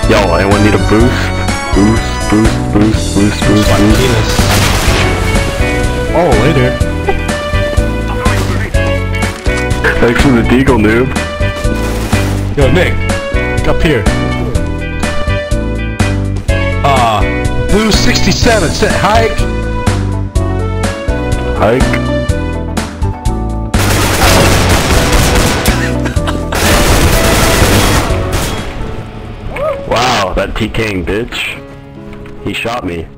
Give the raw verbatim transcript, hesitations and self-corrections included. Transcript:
Yo, anyone need a boost? Boost, boost, boost, boost, boost, My boost. penis. Oh, later. Thanks for the deagle, noob. Yo, Nick. Up here. Uh, Blue sixty-seven, set hike. Hike. Wow, that T-King bitch. He shot me.